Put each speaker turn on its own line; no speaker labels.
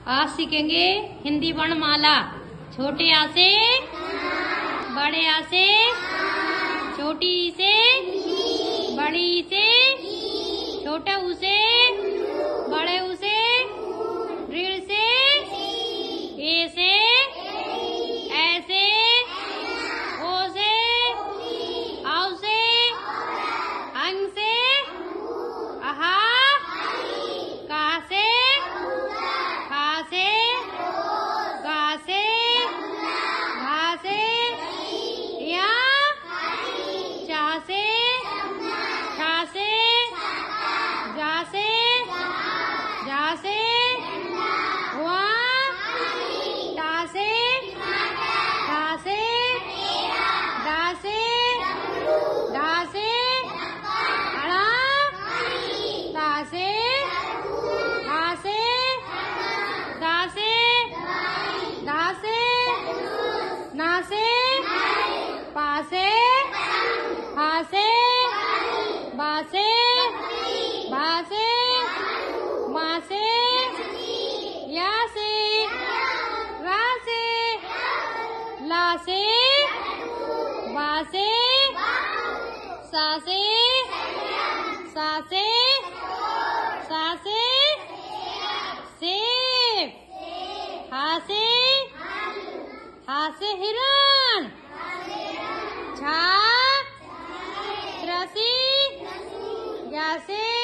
आज सीखेंगे हिंदी वर्णमाला। छोटे आ से, बड़े आ से, छोटी ई से, बड़ी ई से, छोटे ऊ से, बड़े ऊ से, ऋण से, ए से, ऐसे, ओ से, औ से, अंग से, आहा, का से, खा से, गा से, घा से, या, चा से, छा से, जा से, जा से, हुआ, टा से, ठा से, दा से, ढा से, अड़ा, ता से, ठा से, दा से, धा से, ना से, पा से, हा से, बा से, भा से, मा से, या से, रा से, ला से, बा से, सा से, सा से, सा से, सेब, हा से हिरण, छा, रसी, या से